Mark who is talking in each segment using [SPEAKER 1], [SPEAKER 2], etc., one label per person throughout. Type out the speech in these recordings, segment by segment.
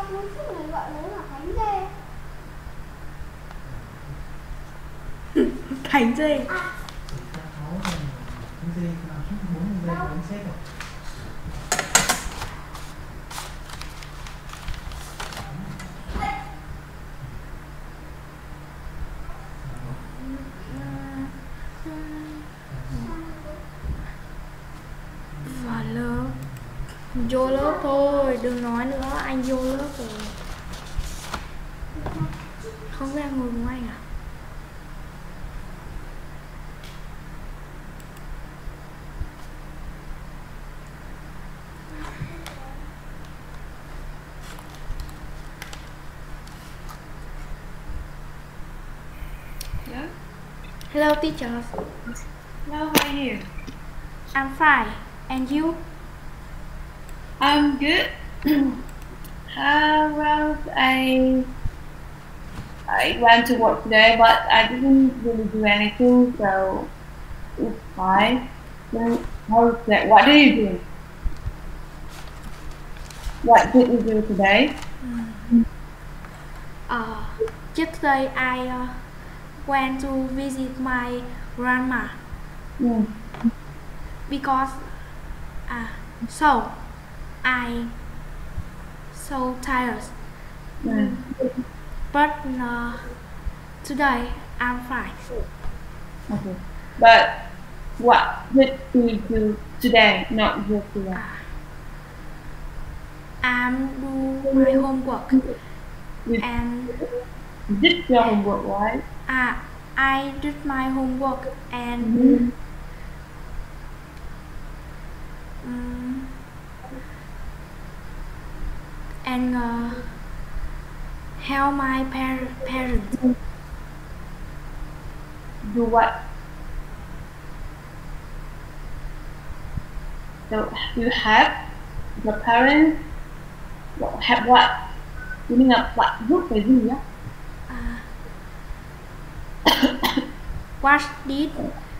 [SPEAKER 1] Thành dê. Và lớp. Vô lớp thôi, đừng nói nữa, anh vô lớp rồi. Không biết anh ngồi cùng anh à?
[SPEAKER 2] Yeah.
[SPEAKER 1] Hello teachers.
[SPEAKER 2] Hello, how are you?
[SPEAKER 1] I'm fine. And you?
[SPEAKER 2] I'm good. Well, I went to work today, but I didn't really do anything, so it's fine. Then how's that? What did you do? What did you do today?
[SPEAKER 1] Yesterday I went to visit my grandma because so I so tired. But today I'm fine.
[SPEAKER 2] Okay. But what did you do today? Not yesterday.
[SPEAKER 1] I'm do my homework and
[SPEAKER 2] You did your homework, right?
[SPEAKER 1] I did my homework and help my parents.
[SPEAKER 2] Do what? So you have your parents have what? You mean là what giúp cái gì á?
[SPEAKER 1] Wash dish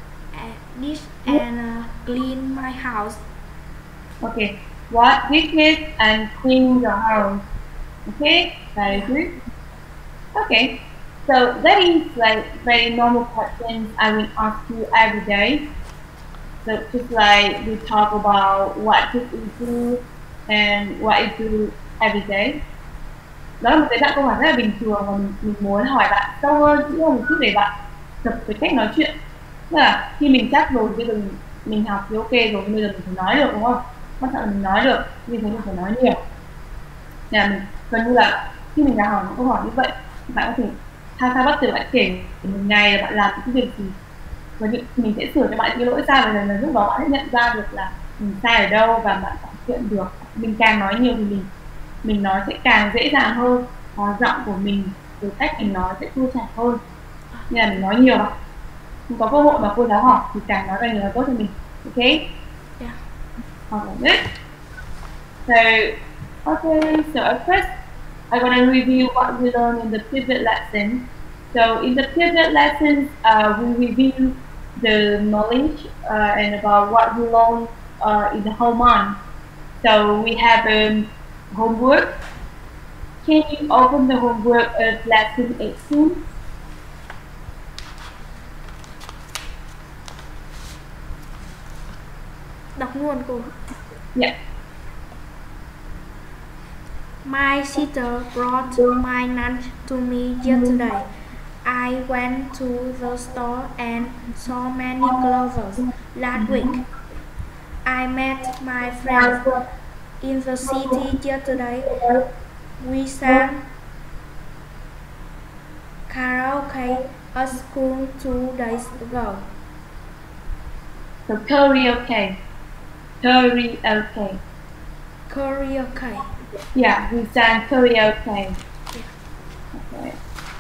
[SPEAKER 1] and clean my house.
[SPEAKER 2] Okay. Wash dishes and clean your house. Okay, very good. Okay. So that is like very normal questions I will ask you every day. So just like we talk about what did you do and what you do every day. Đó là một cái dạng câu hỏi rất là bình thường và mình muốn hỏi bạn sâu hơn, kỹ hơn một chút để bạn tập cái cách nói chuyện. Tức là khi mình chắc rồi, bây giờ mình học thì ok rồi, bây giờ mình phải nói được đúng không? Quan trọng là mình nói được, vì thế mình phải nói nhiều. Nên là mình gần như là khi mình đã hỏi một câu hỏi như vậy, bạn có thể thay bắt từ bạn kể một ngày là bạn làm cái việc gì, và mình sẽ sửa cho bạn cái lỗi sai, và lúc đó bạn sẽ nhận ra được là mình sai ở đâu và bạn cải thiện được. Mình càng nói nhiều thì mình nói sẽ càng dễ dàng hơn, giọng của mình, từ cách mình nói sẽ trôi chảy hơn. Nên là mình nói nhiều mà không có cơ hội mà cô giáo hỏi thì càng nói càng nhiều là tốt cho mình. Ok?
[SPEAKER 1] Yeah.
[SPEAKER 2] Okay. So at first I'm gonna review what we learned in the pivot lesson. So in the pivot lessons, we review the knowledge and about what we learned in the whole month. So we have homework. Can you open the homework of lesson 18?
[SPEAKER 1] Đọc luôn cô.
[SPEAKER 2] Yeah.
[SPEAKER 1] My sister brought my lunch to me yesterday. I went to the store and saw many clothes last week. I met my friends in the city yesterday. We sang karaoke at school 2 days ago.
[SPEAKER 2] So karaoke.
[SPEAKER 1] Karaoke.
[SPEAKER 2] Yeah, we sang karaoke.
[SPEAKER 1] Yeah.
[SPEAKER 2] Okay.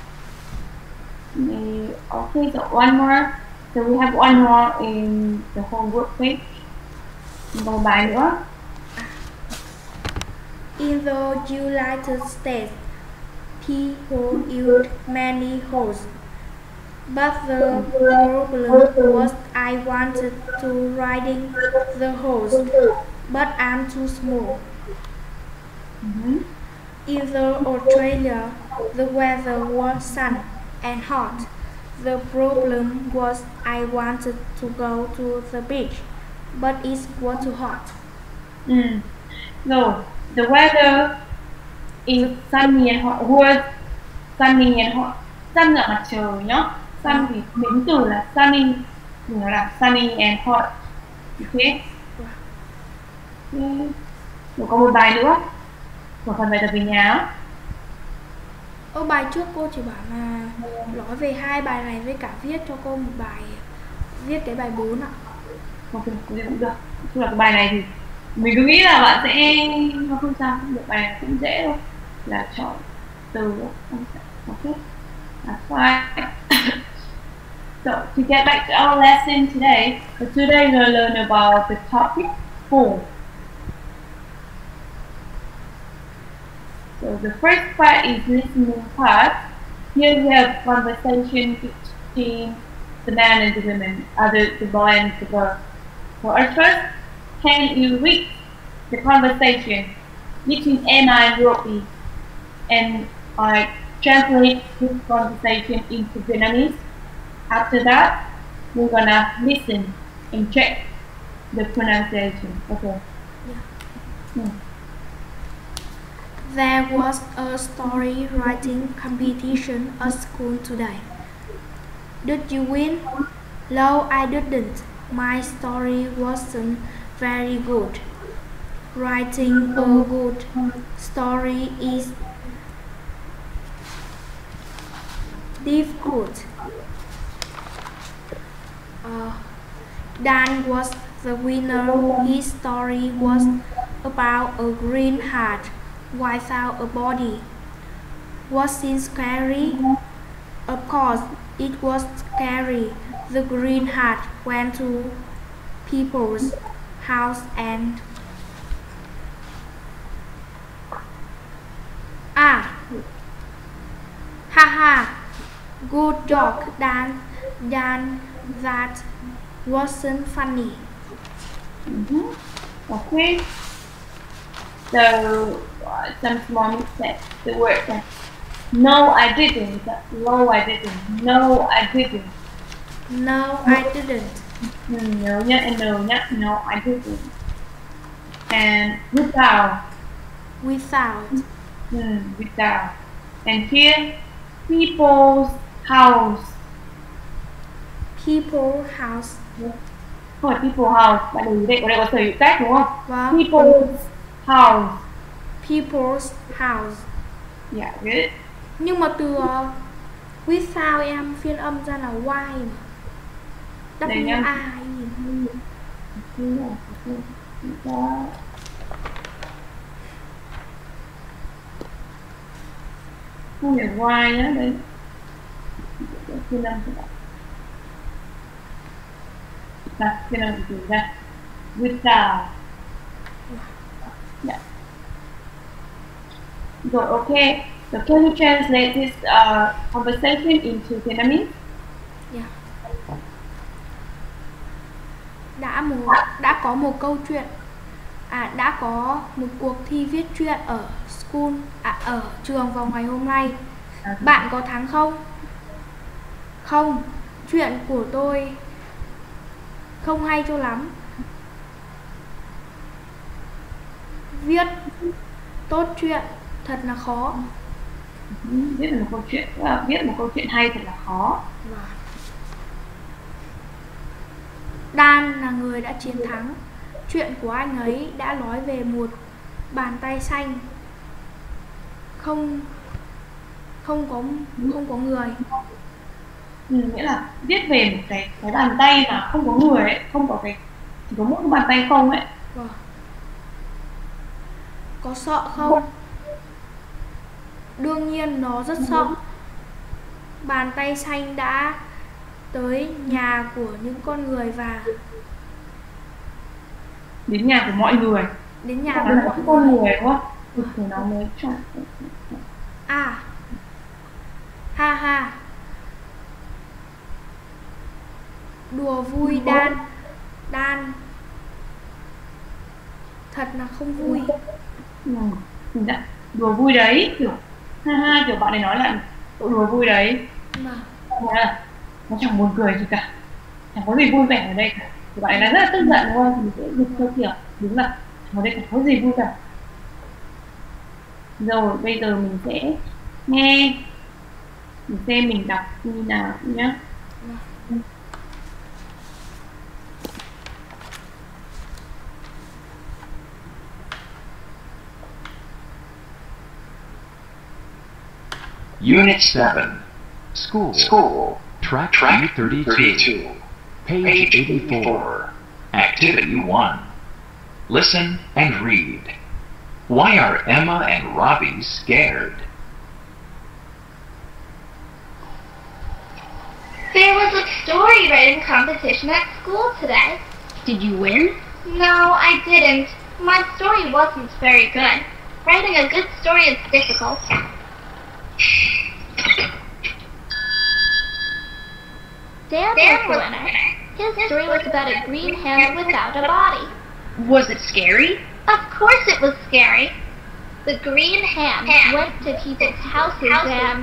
[SPEAKER 2] Okay, so one more. So we have one more in the homework page. Một bài nữa.
[SPEAKER 1] In the United States, people use many hoes. But the problem was I wanted to riding the horse, but I'm too small. In the Australia, the weather was sun and hot. The problem was I wanted to go to the beach, but it was too hot.
[SPEAKER 2] No, the weather is sunny and hot. Word sunny and hot. Sun là mặt trời nhá. Sun thì名từ là sunny, nó là sunny and hot. Ok. Rồi có một bài nữa. Một phần bài tập về nhà.
[SPEAKER 1] Ở bài trước cô chỉ bảo là nói về hai bài này với cả viết cho cô một bài, viết cái bài 4 ạ.
[SPEAKER 2] Ok, cũng được. Chung là cái bài này thì mình cứ nghĩ là bạn sẽ không sao, được bài này cũng dễ thôi, là chọn từ. Ok, that's fine. So to get back to our lesson today, we'll learn about the topic 4. So the first part is listening part. Here we have conversation between the man and the woman, the boy and the girl. So at first, can you read the conversation between Emma and Robbie, and I translate this conversation into Vietnamese. After that, we're gonna listen and check the pronunciation. Okay.
[SPEAKER 1] Yeah. There was a story writing competition at school today. Did you win? No, I didn't. My story wasn't very good. Writing a good story is difficult. Dan was the winner. His story was about a green hat without a body. Was it scary? Of course, it was scary. The green hat went to people's house and haha, good joke, Dan. That wasn't funny.
[SPEAKER 2] Okay. So some small mistakes. The word that no, I didn't. No, I didn't. No, I didn't.
[SPEAKER 1] No, I didn't.
[SPEAKER 2] No nhá, and no nhá. No, I didn't. And without.
[SPEAKER 1] Without.
[SPEAKER 2] Without. And here, people's house.
[SPEAKER 1] People house.
[SPEAKER 2] Không phải people house, bạn đừng đây có sở hữu cách đúng không?
[SPEAKER 1] Vâng.
[SPEAKER 2] People's house.
[SPEAKER 1] People's house.
[SPEAKER 2] Yeah, good.
[SPEAKER 1] Nhưng mà từ without em phiên âm ra là why mà. W-I
[SPEAKER 2] không phải why nhá, đây. Phiên âm cho bạn. Phiên âm từ ra. Without. Yeah. Good, okay. So can you translate this conversation into Vietnamese?
[SPEAKER 1] Yeah. Đã có một câu chuyện. Đã có một cuộc thi viết truyện ở school, ở trường vào ngày hôm nay. Bạn có thắng không? Không, chuyện của tôi không hay cho lắm. Viết tốt chuyện thật là khó.
[SPEAKER 2] Viết một câu chuyện hay thật là khó.
[SPEAKER 1] Dan là người đã chiến thắng. Chuyện của anh ấy đã nói về một bàn tay xanh không có người.
[SPEAKER 2] Nghĩa là viết về một cái bàn tay mà không có người ấy, không có chỉ có mỗi cái bàn tay không ấy.
[SPEAKER 1] Có sợ không? Đương nhiên nó rất sợ. Bàn tay xanh đã tới nhà của những con người và
[SPEAKER 2] đến nhà của mọi người.
[SPEAKER 1] Đến nhà của mọi
[SPEAKER 2] con người đúng không? Thì nó mới chọn.
[SPEAKER 1] Ha ha. Đùa vui Dan thật là không vui.
[SPEAKER 2] đùa vui đấy, kiểu ha ha, kiểu bạn này nói là cậu đùa vui đấy. Nó chẳng buồn cười gì cả, chẳng có gì vui vẻ ở đây cả. Thì bạn ấy là rất là tức giận đúng không? Thì mình sẽ dịch theo kiểu đúng là ở đây chẳng có gì vui cả. Rồi bây giờ mình sẽ nghe, mình xem mình đọc như nào nhé.
[SPEAKER 3] Unit 7. School. Track B32. Page 84. Activity 1. Listen and read. Why are Emma and Robbie scared?
[SPEAKER 4] There was a story writing competition at school today.
[SPEAKER 5] Did you win?
[SPEAKER 4] No, I didn't. My story wasn't very good. Writing a good story is difficult.
[SPEAKER 5] Dan was the winner. His story was about a green hand without a body.
[SPEAKER 6] Was it scary?
[SPEAKER 4] Of course it was scary.
[SPEAKER 5] The green hand went to people's houses and...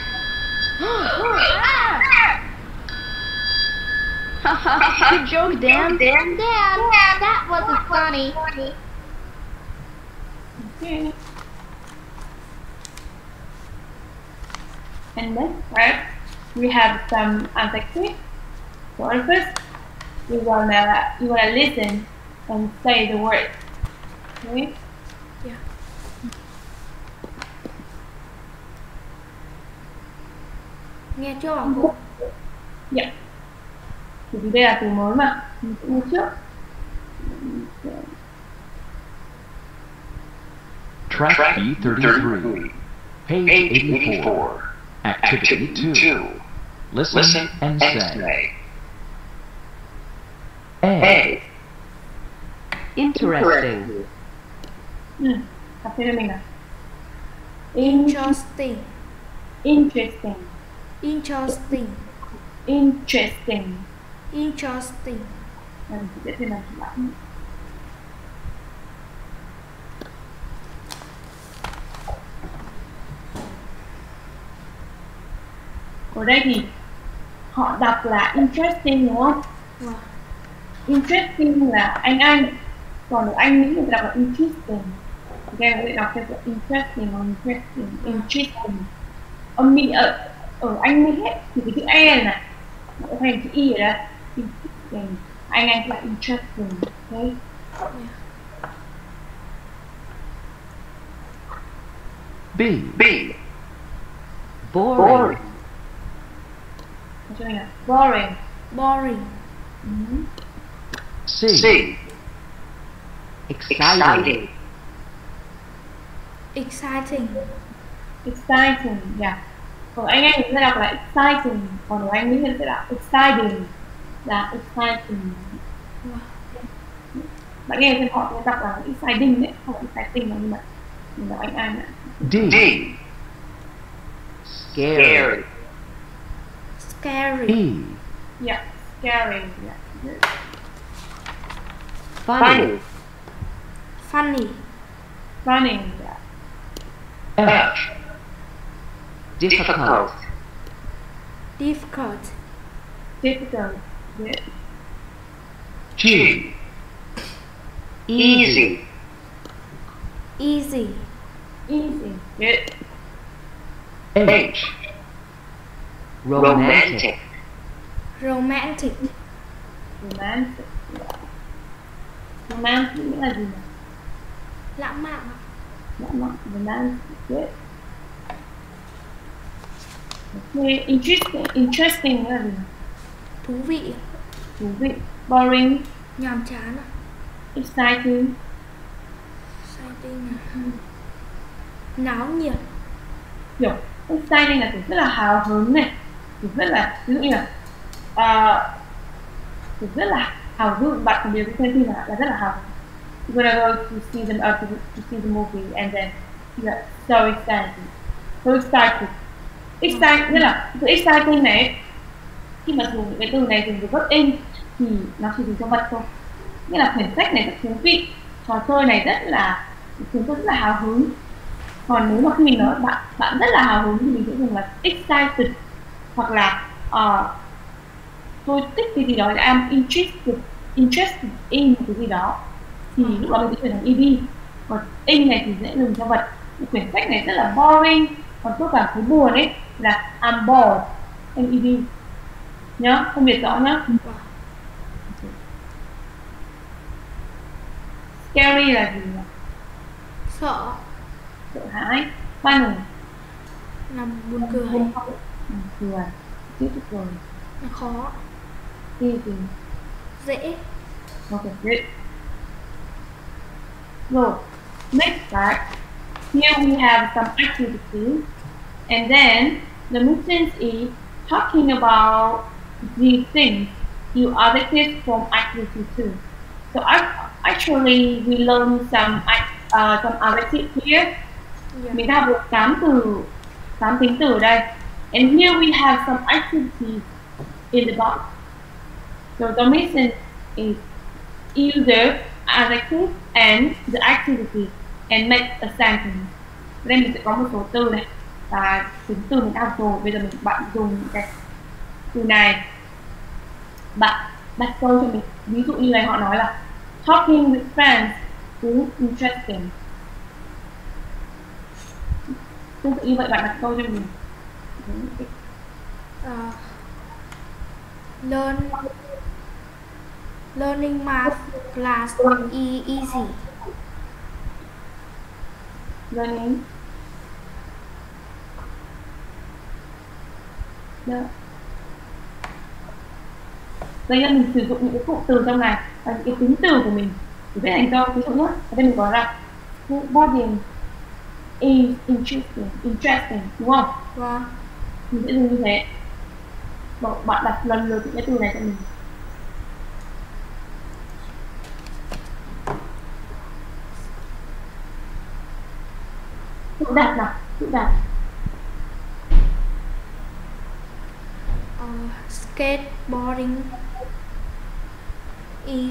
[SPEAKER 6] Good joke, Dan.
[SPEAKER 5] Dan, that wasn't funny.
[SPEAKER 2] Okay. And next part, we have some adjectives. So first, you wanna listen and say the word. Okay?
[SPEAKER 1] Yeah. Nghe chưa hả cô?
[SPEAKER 2] Yeah. Thì đây là từ mới mà, mình sẽ nghe trước.
[SPEAKER 3] Track B33. Page 84. Activity 2. Listen and say. A.
[SPEAKER 6] Interesting.
[SPEAKER 2] Đọc thêm cho mình nào.
[SPEAKER 1] Interesting.
[SPEAKER 2] Interesting.
[SPEAKER 1] Interesting.
[SPEAKER 2] Interesting.
[SPEAKER 1] Interesting.
[SPEAKER 2] Mình sẽ thêm là bạn. Ở đây thì họ đọc là interesting đúng không?
[SPEAKER 1] Wow.
[SPEAKER 2] Interesting là anh, còn ở Anh Mỹ người ta đọc là interesting. Thì các em có thể đọc theo kiểu interesting hoặc interesting. Âm Mỹ ở Anh Mỹ hết thì cái chữ E này nó sẽ thành chữ Y ở đây. Interesting. Anh là interesting. Okay.
[SPEAKER 3] B.
[SPEAKER 6] Boring.
[SPEAKER 2] Cho mình là boring.
[SPEAKER 1] Boring.
[SPEAKER 3] C.
[SPEAKER 6] Exciting.
[SPEAKER 1] Exciting.
[SPEAKER 2] Exciting, yeah. Ở Anh người ta đọc là exciting, còn ở Anh Mỹ người ta sẽ đọc exciting, là exciting. Bạn nghe xem họ đọc là exciting đấy, không phải exciting đâu, nhưng mà mình đọc Anh ạ.
[SPEAKER 3] D.
[SPEAKER 6] Scary.
[SPEAKER 1] Scary.
[SPEAKER 3] E.
[SPEAKER 2] Yeah, scary, yeah.
[SPEAKER 6] Funny.
[SPEAKER 1] Funny.
[SPEAKER 2] Running, yeah.
[SPEAKER 3] F.
[SPEAKER 6] Difficult.
[SPEAKER 1] Difficult.
[SPEAKER 2] Difficult, yeah.
[SPEAKER 3] G.
[SPEAKER 6] Easy.
[SPEAKER 1] Easy.
[SPEAKER 2] Easy, yeah.
[SPEAKER 3] H.
[SPEAKER 6] Romantic.
[SPEAKER 1] Romantic.
[SPEAKER 2] Romantic, yeah. Romantic nghĩa là gì nhỉ?
[SPEAKER 1] Lãng mạn.
[SPEAKER 2] Lãng mạn, romantic, yeah. Okay, interesting nghĩa là gì nhỉ?
[SPEAKER 1] Thú vị.
[SPEAKER 2] Thú vị. Boring.
[SPEAKER 1] Nhàm chán.
[SPEAKER 2] Exciting.
[SPEAKER 1] Exciting. Náo nhiệt.
[SPEAKER 2] Kiểu exciting là kiểu rất là hào hứng này, kiểu rất là, ví dụ như là kiểu rất là hào hứng, bạn còn điều cái xem phim là rất là hào hứng. You're gonna go to see the movie and then you're so excited. So excited. Excited nghĩa là từ exciting này, khi mà dùng cái từ này dùng từ verb in thì nó chỉ dùng cho vật thôi. Nghĩa là quyển sách này rất thú vị, trò chơi này rất là chúng tôi rất là hào hứng. Còn nếu mà khi mình nói bạn rất là hào hứng thì mình sẽ dùng là excited, hoặc là tôi thích cái gì đó, I'm interested in cái gì đó, thì lúc đó mình sẽ chuyển thành ed. Còn in này thì dễ dùng cho vật. Quyển sách này rất là boring, còn tôi cảm thấy buồn ấy là I'm bored, ed nhá, phân biệt rõ nhá. Scary là gì?
[SPEAKER 1] Sợ.
[SPEAKER 2] Sợ hãi. Funny
[SPEAKER 1] là buồn cười.
[SPEAKER 2] Cười. Tiếp tục cười.
[SPEAKER 1] Là khó.
[SPEAKER 2] Easy.
[SPEAKER 1] Dễ.
[SPEAKER 2] Okay, good. So, next part. Here we have some activities, and then the mission is talking about these things you other kids from activity 2. So actually we learned some other tips here. Mình đã học được 8 tính từ ở đây. And here we have some activities in the box. So the mission is either adjective and the activity and make a sentence. Đây mình sẽ có một số từ này và tính từ mình đã học rồi. Bây giờ bạn dùng cái từ này, bạn đặt câu cho mình. Ví dụ như này họ nói là talking with friends is interesting. Tương tự như vậy bạn đặt câu cho mình.
[SPEAKER 1] Learning math class is easy.
[SPEAKER 2] Learning. Đây là mình sử dụng những cái cụm từ trong này và những cái tính từ của mình để viết thành câu. Ví dụ nhé, ở đây mình có là boarding is interesting, đúng không?
[SPEAKER 1] Vâng.
[SPEAKER 2] Mình sẽ dùng như thế. Bạn đặt lần lượt những cái từ này cho mình. Tự đặt nào, tự đặt.
[SPEAKER 1] Skateboarding is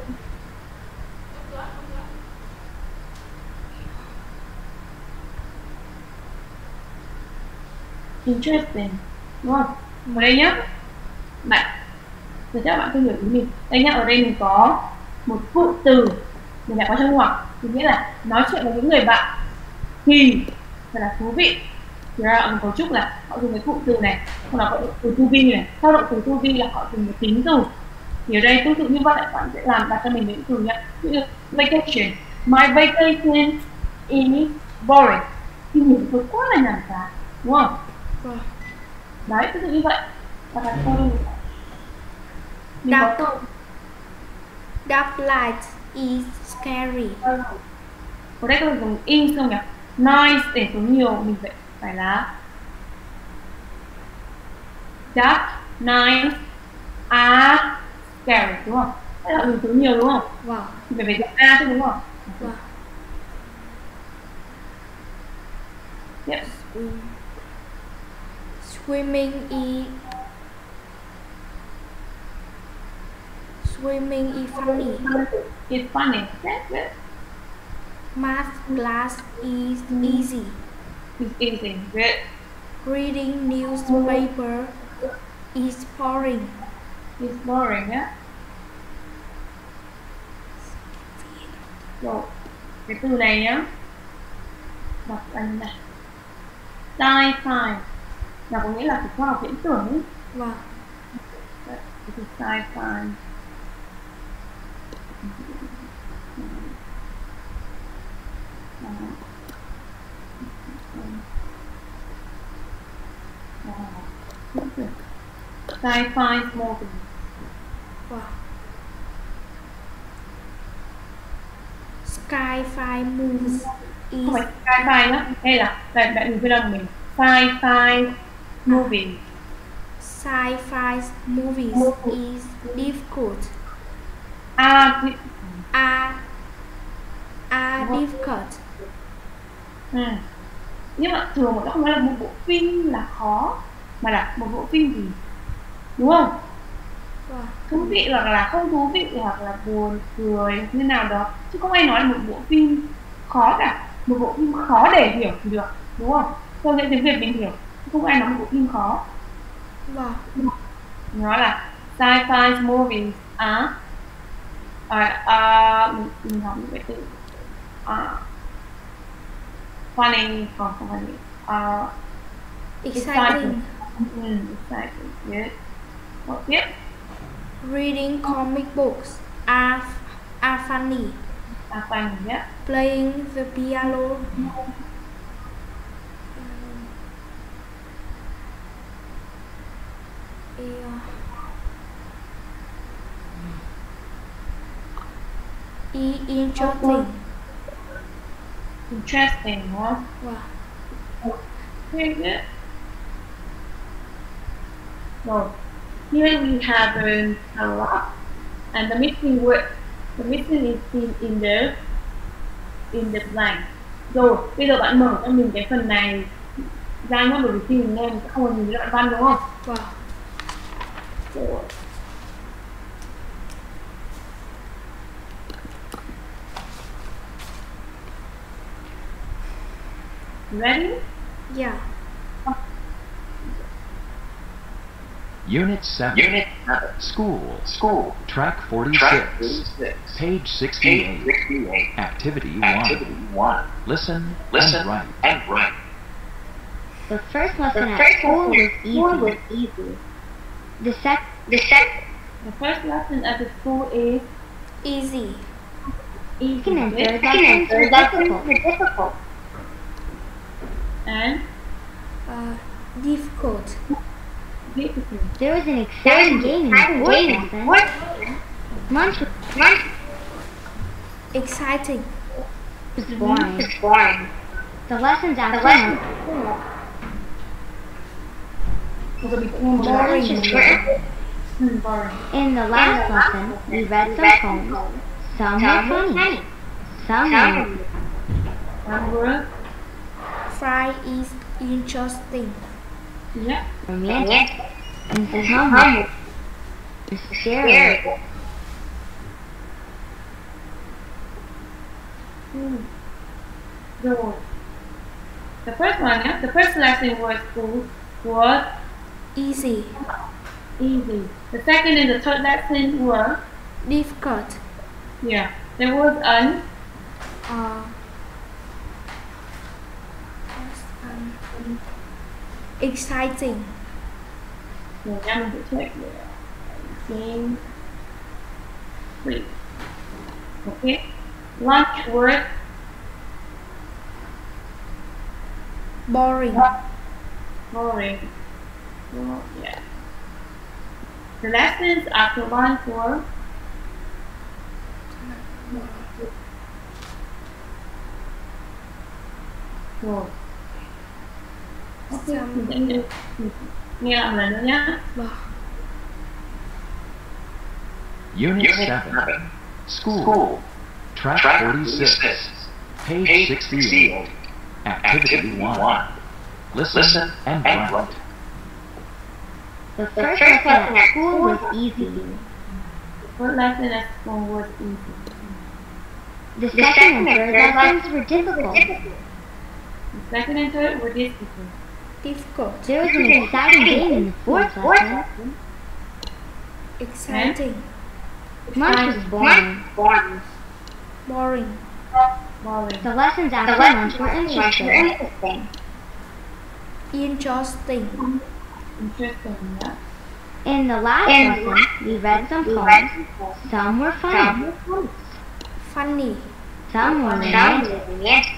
[SPEAKER 2] interesting, đúng không? Ở đây nhá, bạn, tôi chắc bạn không hiểu ý mình. Đây nhá, ở đây mình có một cụm từ mình đã có trong ngoặc, nghĩa là nói chuyện với những người bạn thì thật là thú vị. Thì ra mình cấu trúc là họ dùng cái cụm từ này, hoặc là họ động từ to be này, sau động từ to be là họ dùng một tính từ. Thì ở đây tương tự như vậy, bạn sẽ đặt cho mình những từ nhá. Ví dụ vacation, my vacation is boring. Thì mình tôi quá là nhàm chán, đúng không? Đấy, tương tự như vậy. Và đặt câu đi.
[SPEAKER 1] Dark light is scary.
[SPEAKER 2] Ở đây tôi dùng in không nhỉ? Noise để số nhiều mình phải là dark night are scary, đúng không? Đây là số nhiều đúng không?
[SPEAKER 1] Vâng.
[SPEAKER 2] Thì phải dùng A chứ, đúng không?
[SPEAKER 1] Vâng.
[SPEAKER 2] Yes.
[SPEAKER 1] Swimming is funny.
[SPEAKER 2] It's funny. That's it.
[SPEAKER 1] Math class is easy.
[SPEAKER 2] It's easy. Good.
[SPEAKER 1] Reading newspaper is boring.
[SPEAKER 2] It's boring, yeah. Rồi, cái từ này nhá. Đọc anh này. Sci-fi là có nghĩa là cái khoa học viễn tưởng ấy.
[SPEAKER 1] Vâng.
[SPEAKER 2] Cái từ sci-fi. Sci-fi movie.
[SPEAKER 1] Wow. Sci-fi movies is
[SPEAKER 2] Không phải sci-fi nhá, đây là bạn đừng quên lòng mình. Sci-fi movie.
[SPEAKER 1] Sci-fi movies is difficult. Difficult.
[SPEAKER 2] Nhưng mà thường mà nó không nói là một bộ phim là khó, mà là một bộ phim gì, đúng không? Thú vị hoặc là không thú vị, hoặc là buồn cười như nào đó, chứ không ai nói là một bộ phim khó cả. một bộ phim khó để hiểu thì được, đúng không? Câu dẫn tiếng Việt mình hiểu, không ai nói một bộ phim khó.
[SPEAKER 1] Vâng.
[SPEAKER 2] Nó là sci-fi movies are mình học những cái từ funny, không funny,
[SPEAKER 1] Exciting.
[SPEAKER 2] Exciting, yes. Một tiếp.
[SPEAKER 1] Reading comic books are funny.
[SPEAKER 2] Funny, yeah.
[SPEAKER 1] Playing the piano interesting.
[SPEAKER 2] Interesting, huh?
[SPEAKER 1] Wow.
[SPEAKER 2] Very good. So here we have a lot, and the missing word, the missing is seen in the blank. Rồi, bây giờ bạn mở cho mình cái phần này ra nhá, bởi vì khi mình nghe mình sẽ không còn nhìn thấy đoạn văn đúng không?
[SPEAKER 1] Wow.
[SPEAKER 2] Rồi. Ready?
[SPEAKER 1] Yeah.
[SPEAKER 3] Unit 7.
[SPEAKER 6] Unit 7.
[SPEAKER 3] School.
[SPEAKER 6] School.
[SPEAKER 3] Track 46.
[SPEAKER 6] Track 46.
[SPEAKER 3] Page 68.
[SPEAKER 6] Page 68.
[SPEAKER 3] Activity 1.
[SPEAKER 6] Activity 1.
[SPEAKER 3] Listen,
[SPEAKER 6] Listen
[SPEAKER 3] and write.
[SPEAKER 6] and write.
[SPEAKER 5] The first lesson
[SPEAKER 6] The
[SPEAKER 5] at
[SPEAKER 6] first
[SPEAKER 5] school
[SPEAKER 6] lesson
[SPEAKER 5] was
[SPEAKER 6] was
[SPEAKER 5] easy.
[SPEAKER 6] easy.
[SPEAKER 5] The
[SPEAKER 6] The second
[SPEAKER 2] The first lesson at the school is
[SPEAKER 1] Easy.
[SPEAKER 2] easy.
[SPEAKER 5] second and third
[SPEAKER 6] lessons
[SPEAKER 5] lessons were
[SPEAKER 6] were
[SPEAKER 5] difficult.
[SPEAKER 6] difficult.
[SPEAKER 2] And
[SPEAKER 1] Difficult.
[SPEAKER 2] difficult.
[SPEAKER 5] There was an exciting game in the fourth lesson.
[SPEAKER 6] What?
[SPEAKER 5] Lunch
[SPEAKER 1] Exciting.
[SPEAKER 5] was boring.
[SPEAKER 6] It's boring.
[SPEAKER 5] The lessons
[SPEAKER 6] The
[SPEAKER 5] after
[SPEAKER 6] lesson
[SPEAKER 5] lunch
[SPEAKER 2] Bây giờ mình sẽ nghe một
[SPEAKER 1] Boring.
[SPEAKER 2] lời. Boring.
[SPEAKER 5] in the last lesson, we read some poems. Some were funny. Some were
[SPEAKER 2] One word.
[SPEAKER 1] Fry is interesting.
[SPEAKER 2] Yeah.
[SPEAKER 5] romantic. And some were scary.
[SPEAKER 2] Rồi. The first one, yeah? The first lesson was school was
[SPEAKER 1] Easy.
[SPEAKER 2] easy. The second and the third lesson were,
[SPEAKER 1] Difficult.
[SPEAKER 2] yeah, there was an
[SPEAKER 1] Uh, exciting.
[SPEAKER 2] rồi nha, mình sẽ check game 3. Okay. Lunch word
[SPEAKER 1] Boring.
[SPEAKER 2] boring. Well, yeah. The lessons after lunch were rồi. Ok, mình sẽ nghe lại một lần nữa nhé.
[SPEAKER 1] Vâng.
[SPEAKER 3] Unit
[SPEAKER 6] Unit
[SPEAKER 3] 7.
[SPEAKER 6] 7.
[SPEAKER 3] School.
[SPEAKER 6] School.
[SPEAKER 3] Track
[SPEAKER 6] Track
[SPEAKER 3] 46.
[SPEAKER 6] 46.
[SPEAKER 3] Page
[SPEAKER 6] Page
[SPEAKER 3] 68.
[SPEAKER 6] 68.
[SPEAKER 3] Activity
[SPEAKER 6] Activity
[SPEAKER 3] 1.
[SPEAKER 6] 1.
[SPEAKER 3] Listen,
[SPEAKER 6] Listen
[SPEAKER 3] and
[SPEAKER 6] and
[SPEAKER 3] write.
[SPEAKER 6] write.
[SPEAKER 5] The
[SPEAKER 6] The
[SPEAKER 5] first
[SPEAKER 6] first
[SPEAKER 5] lesson at school was easy.
[SPEAKER 2] First lesson at school was easy.
[SPEAKER 5] The second and third lessons were difficult.
[SPEAKER 2] The second and third were difficult.
[SPEAKER 1] Difficult.
[SPEAKER 5] There was an exciting game in the fourth lesson.
[SPEAKER 1] Exciting.
[SPEAKER 5] Lunch was boring.
[SPEAKER 6] Boring.
[SPEAKER 1] Boring.
[SPEAKER 2] Boring.
[SPEAKER 5] The lessons
[SPEAKER 6] The
[SPEAKER 5] after lunch
[SPEAKER 6] lessons
[SPEAKER 5] were
[SPEAKER 6] were
[SPEAKER 5] interesting.
[SPEAKER 6] interesting.
[SPEAKER 1] Interesting.
[SPEAKER 2] Interesting, yeah.
[SPEAKER 5] In the last
[SPEAKER 6] In
[SPEAKER 5] lesson, we read some
[SPEAKER 6] We
[SPEAKER 5] poems.
[SPEAKER 6] read some poems.
[SPEAKER 5] Some were
[SPEAKER 6] Some
[SPEAKER 5] funny.
[SPEAKER 6] were funny.
[SPEAKER 1] Funny.
[SPEAKER 5] Some were
[SPEAKER 6] Some
[SPEAKER 5] romantic.
[SPEAKER 6] were romantic.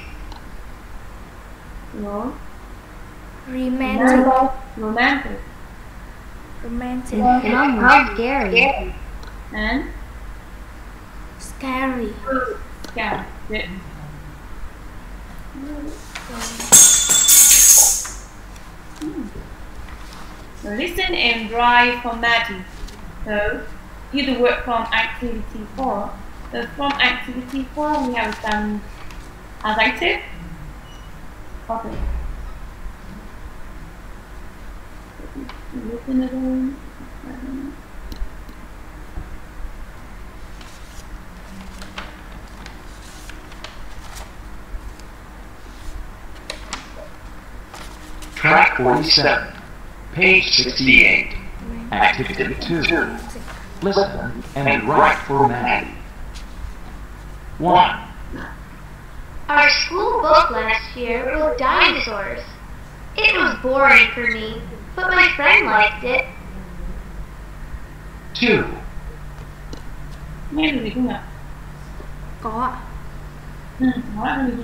[SPEAKER 2] No.
[SPEAKER 1] Romantic.
[SPEAKER 2] Romantic.
[SPEAKER 1] Romantic.
[SPEAKER 5] And some were scary.
[SPEAKER 2] And
[SPEAKER 1] Scary.
[SPEAKER 2] scary. Good. So listen and write formatting. So use the word from activity 4. So from activity 4 we have some adjective. Okay. Listen again.
[SPEAKER 3] Track 47. Page 68. Activity 2. Listen and write for Maddie. 1.
[SPEAKER 5] Our school book last year was dinosaurs. It was boring for me, but my friend liked it.
[SPEAKER 3] 2.
[SPEAKER 2] Nghe được gì không ạ?
[SPEAKER 1] Có ạ.
[SPEAKER 2] Nói là gì?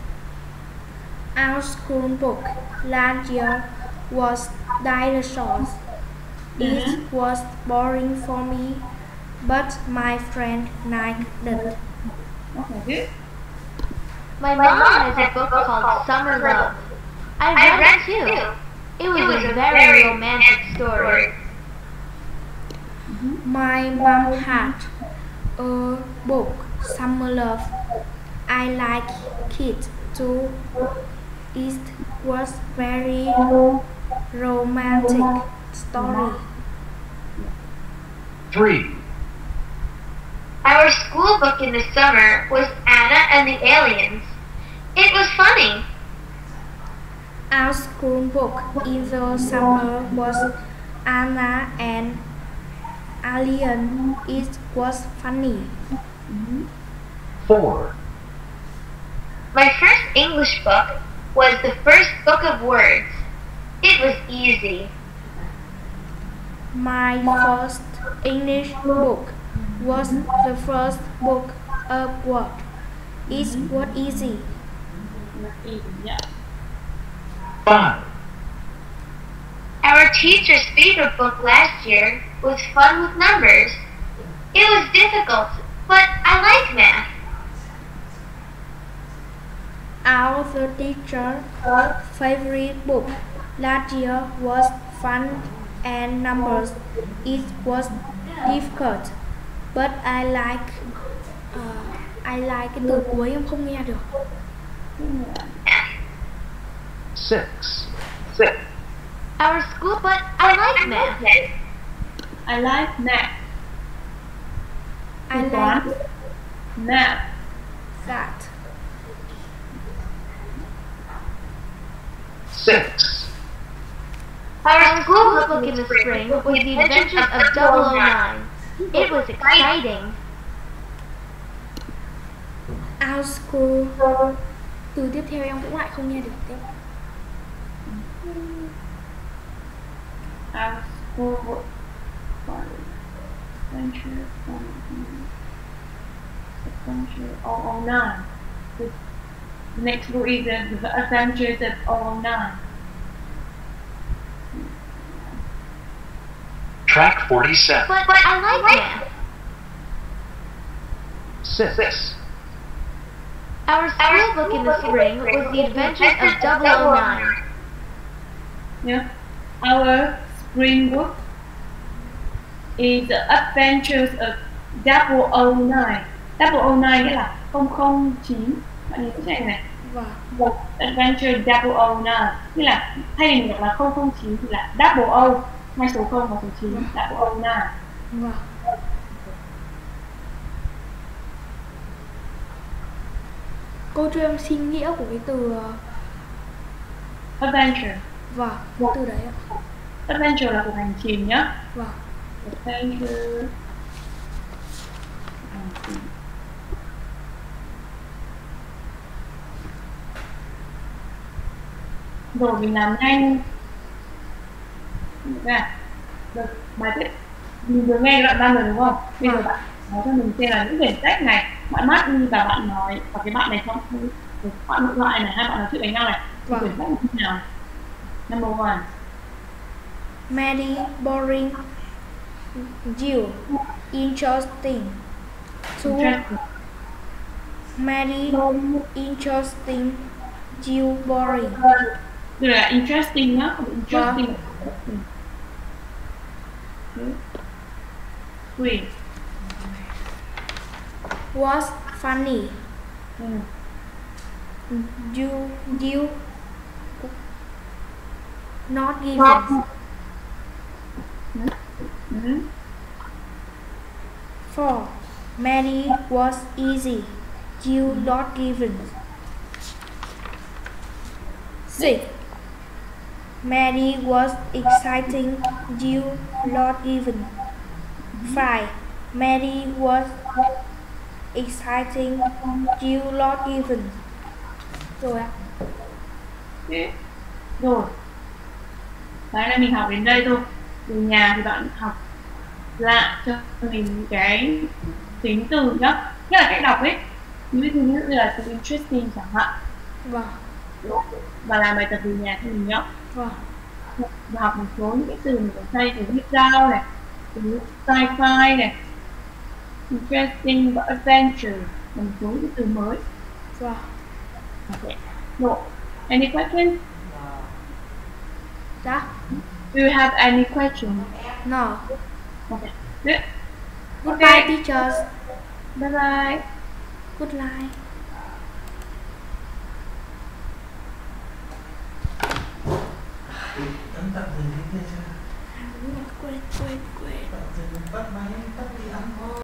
[SPEAKER 1] Our school book last year was dinosaurs. It was boring for me, but my friend liked it.
[SPEAKER 2] Okay, good.
[SPEAKER 5] My mom has a book called Summer Love. I read it too. It was a very romantic story.
[SPEAKER 1] My mom had a book, Summer Love. I like it too. It was very romantic story.
[SPEAKER 3] 3.
[SPEAKER 4] Our school book in the summer was Anna and the Aliens. It was funny.
[SPEAKER 1] Our school book in the summer was Anna and Alien. It was funny.
[SPEAKER 3] 4.
[SPEAKER 4] My first English book was the first book of words. It was easy.
[SPEAKER 1] My first English book was the first book of words. It was easy.
[SPEAKER 2] Yeah.
[SPEAKER 3] 5.
[SPEAKER 4] Our teacher's favorite book last year was Fun with Numbers. It was difficult, but I like math.
[SPEAKER 1] Our teacher's favorite book last year was Fun and Numbers. It was difficult, but I like cái từ cuối em không nghe được.
[SPEAKER 3] 6.
[SPEAKER 5] Our school, but I like math.
[SPEAKER 2] I like math.
[SPEAKER 1] I like
[SPEAKER 2] Math.
[SPEAKER 1] that.
[SPEAKER 3] 6.
[SPEAKER 5] Our school book in the spring was The Adventures of 009. It was exciting.
[SPEAKER 1] Our school. Từ tiếp theo em cũng lại không nghe được tiếp.
[SPEAKER 2] Our school book. Adventure 009. The next book is The Adventures of 009.
[SPEAKER 3] Track 47.
[SPEAKER 5] But I like math.
[SPEAKER 3] 6.
[SPEAKER 5] Our school book in the spring was The Adventures of 009.
[SPEAKER 2] Yeah. Our spring book is The Adventures of 009. 009 nghĩa là 009. Bạn nhìn cái này.
[SPEAKER 1] Vâng.
[SPEAKER 2] Adventure 009 nghĩa là thay vì mình là 009 thì là double O, hai số 0 và số 9, 009.
[SPEAKER 1] Vâng. Cô cho em xin nghĩa của cái từ
[SPEAKER 2] Adventure.
[SPEAKER 1] vâng, cái từ đấy ạ.
[SPEAKER 2] Adventure là cuộc hành trình nhá.
[SPEAKER 1] Vâng.
[SPEAKER 2] Adventure. Rồi mình làm nhanh. Được, bài tiếp. Mình vừa nghe đoạn ban rồi đúng không? Bây giờ bạn nói cho mình xem là những quyển sách này bạn mắt đi và bạn nói và cái bạn này không bạn nội thoại này, hai bạn nói chuyện với nhau này. Quyển sách như thế nào? Number 1.
[SPEAKER 1] Many boring, you interesting. 2. Many interesting, you boring.
[SPEAKER 2] Đây là interesting nhá, không interesting. 3.
[SPEAKER 1] Was funny. You not given. 4. Mary was easy. You not given. 6. Mary was exciting you not even. 5. Mary was exciting you not even. Rồi ạ.
[SPEAKER 2] Okay. Rồi. Đấy là mình học đến đây thôi. Về nhà thì bạn học lại cho mình cái tính từ nhá. Nhất là cách đọc ấy. Ví dụ như là từ interesting chẳng hạn.
[SPEAKER 1] Vâng.
[SPEAKER 2] Và làm bài tập về nhà cho mình nhá.
[SPEAKER 1] Vâng.
[SPEAKER 2] Và học một số những cái từ mình có thay từ hit down này, từ sci-fi này, interesting và adventure, một số những từ mới.
[SPEAKER 1] Vâng.
[SPEAKER 2] Okay. No. Any questions?
[SPEAKER 1] Dạ.
[SPEAKER 2] Do you have any questions?
[SPEAKER 1] No.
[SPEAKER 2] Okay. Good.
[SPEAKER 1] Goodbye,
[SPEAKER 2] Okay.
[SPEAKER 1] teachers.
[SPEAKER 2] Bye bye.
[SPEAKER 1] Good night.
[SPEAKER 7] Tạm dừng đi chưa?
[SPEAKER 1] Quên.
[SPEAKER 7] Tạm dừng, bắt máy, tắt đi ăn thôi.